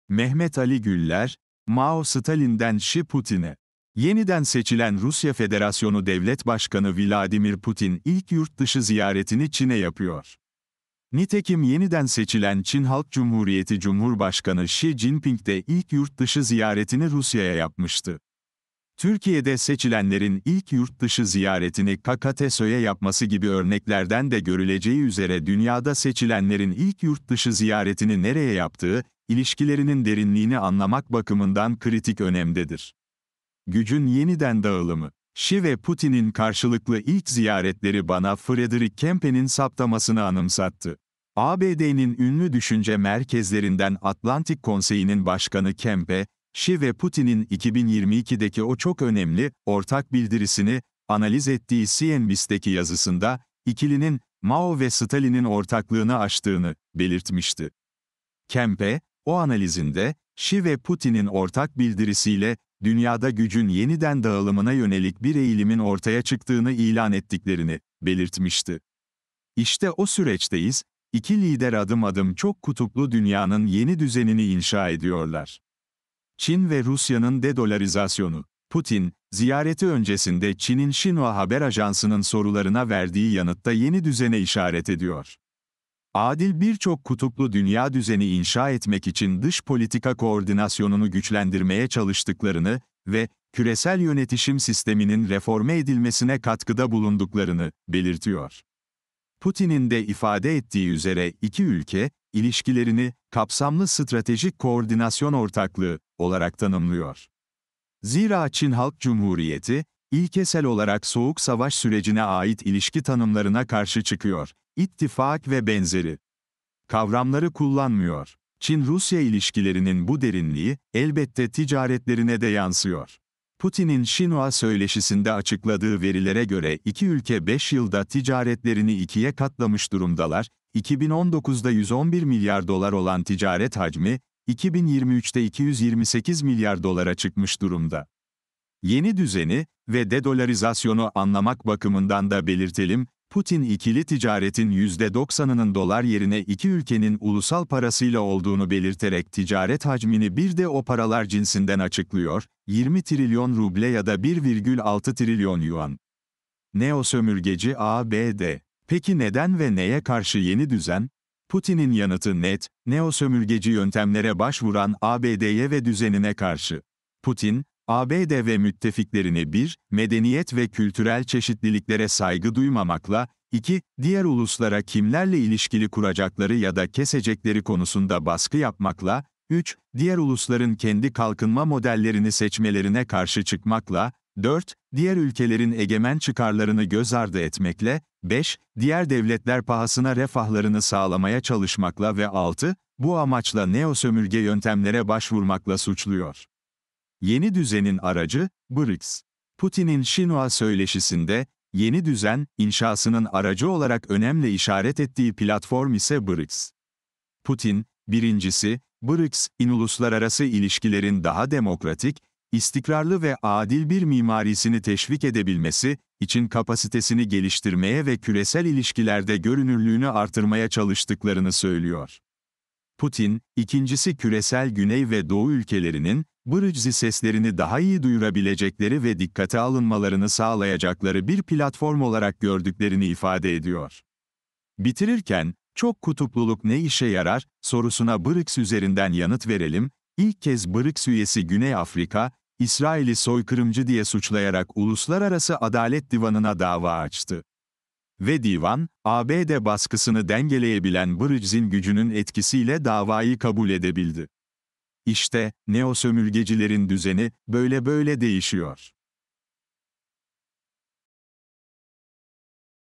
Mehmet Ali Güller, Mao Stalin'den Xi Putin'e. Yeniden seçilen Rusya Federasyonu Devlet Başkanı Vladimir Putin ilk yurt dışı ziyaretini Çin'e yapıyor. Nitekim yeniden seçilen Çin Halk Cumhuriyeti Cumhurbaşkanı Xi Jinping de ilk yurt dışı ziyaretini Rusya'ya yapmıştı. Türkiye'de seçilenlerin ilk yurt dışı ziyaretini KKTSÖ'ye yapması gibi örneklerden de görüleceği üzere dünyada seçilenlerin ilk yurt dışı ziyaretini nereye yaptığı, ilişkilerinin derinliğini anlamak bakımından kritik önemdedir. Gücün yeniden dağılımı. Xi ve Putin'in karşılıklı ilk ziyaretleri bana Frederick Kempe'nin saptamasını anımsattı. ABD'nin ünlü düşünce merkezlerinden Atlantik Konseyi'nin başkanı Kempe, Xi ve Putin'in 2022'deki o çok önemli, ortak bildirisini, analiz ettiği CNBC'deki yazısında, ikilinin, Mao ve Stalin'in ortaklığını aştığını belirtmişti. Kempe, o analizinde, Xi ve Putin'in ortak bildirisiyle, dünyada gücün yeniden dağılımına yönelik bir eğilimin ortaya çıktığını ilan ettiklerini belirtmişti. İşte o süreçteyiz, iki lider adım adım çok kutuplu dünyanın yeni düzenini inşa ediyorlar. Çin ve Rusya'nın dedolarizasyonu. Putin, ziyareti öncesinde Çin'in Xinhua Haber Ajansı'nın sorularına verdiği yanıtta yeni düzene işaret ediyor. Adil birçok kutuplu dünya düzeni inşa etmek için dış politika koordinasyonunu güçlendirmeye çalıştıklarını ve küresel yönetişim sisteminin reforme edilmesine katkıda bulunduklarını belirtiyor. Putin'in de ifade ettiği üzere iki ülke, ilişkilerini kapsamlı stratejik koordinasyon ortaklığı olarak tanımlıyor. Zira Çin Halk Cumhuriyeti, ilkesel olarak Soğuk Savaş sürecine ait ilişki tanımlarına karşı çıkıyor, ittifak ve benzeri kavramları kullanmıyor. Çin-Rusya ilişkilerinin bu derinliği, elbette ticaretlerine de yansıyor. Putin'in Xinhua söyleşisinde açıkladığı verilere göre iki ülke 5 yılda ticaretlerini ikiye katlamış durumdalar, 2019'da 111 milyar dolar olan ticaret hacmi, 2023'te 228 milyar dolara çıkmış durumda. Yeni düzeni ve dedolarizasyonu anlamak bakımından da belirtelim, Putin ikili ticaretin %90'ının dolar yerine iki ülkenin ulusal parasıyla olduğunu belirterek ticaret hacmini bir de o paralar cinsinden açıklıyor, 20 trilyon ruble ya da 1,6 trilyon yuan. Neosömürgeci ABD. Peki neden ve neye karşı yeni düzen? Putin'in yanıtı net, neosömürgeci yöntemlere başvuran ABD'ye ve düzenine karşı. Putin, ABD ve müttefiklerini 1. Medeniyet ve kültürel çeşitliliklere saygı duymamakla, 2. Diğer uluslara kimlerle ilişkili kuracakları ya da kesecekleri konusunda baskı yapmakla, 3. Diğer ulusların kendi kalkınma modellerini seçmelerine karşı çıkmakla, 4. Diğer ülkelerin egemen çıkarlarını göz ardı etmekle, 5. Diğer devletler pahasına refahlarını sağlamaya çalışmakla ve 6. Bu amaçla neosömürge yöntemlere başvurmakla suçluyor. Yeni düzenin aracı, BRICS. Putin'in Xinhua söyleşisinde, yeni düzen, inşasının aracı olarak önemli işaret ettiği platform ise BRICS. Putin, birincisi, BRICS'in uluslararası ilişkilerin daha demokratik, istikrarlı ve adil bir mimarisini teşvik edebilmesi için kapasitesini geliştirmeye ve küresel ilişkilerde görünürlüğünü artırmaya çalıştıklarını söylüyor. Putin, ikincisi küresel Güney ve Doğu ülkelerinin, BRICS seslerini daha iyi duyurabilecekleri ve dikkate alınmalarını sağlayacakları bir platform olarak gördüklerini ifade ediyor. Bitirirken, çok kutupluluk ne işe yarar, sorusuna BRICS üzerinden yanıt verelim, ilk kez BRICS üyesi Güney Afrika, İsrail'i soykırımcı diye suçlayarak Uluslararası Adalet Divanı'na dava açtı. Ve divan, ABD baskısını dengeleyebilen BRICS'in gücünün etkisiyle davayı kabul edebildi. İşte, neosömürgecilerin düzeni, böyle değişiyor.